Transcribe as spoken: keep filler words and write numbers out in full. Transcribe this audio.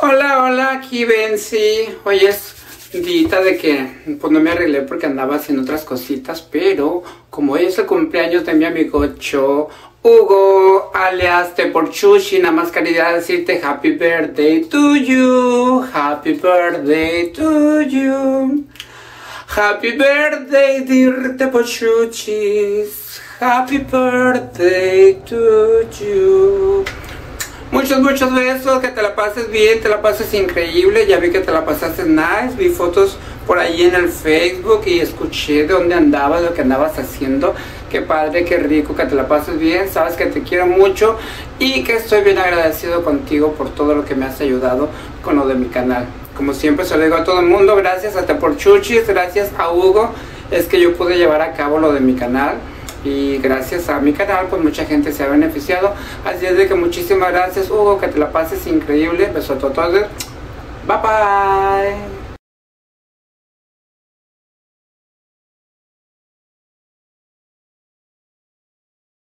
Hola, hola, aquí Benzi. Hoy es día de que pues no me arreglé porque andaba haciendo otras cositas, pero como hoy es el cumpleaños de mi amigo Cho, Hugo, alias Teporchushi, nada más quería decirte Happy Birthday to you, Happy Birthday to you, Happy Birthday dear Teporchuchis, Happy Birthday to you. Muchos, muchos besos, que te la pases bien, te la pases increíble. Ya vi que te la pasaste nice, vi fotos por ahí en el Facebook y escuché de dónde andabas, lo que andabas haciendo. Qué padre, qué rico, que te la pases bien. Sabes que te quiero mucho y que estoy bien agradecido contigo por todo lo que me has ayudado con lo de mi canal. Como siempre se lo digo a todo el mundo, gracias a Teporchuchis, gracias a Hugo, es que yo pude llevar a cabo lo de mi canal. Y gracias a mi canal pues mucha gente se ha beneficiado. Así es de que muchísimas gracias, Hugo, que te la pases increíble. Besos a todos. Bye bye.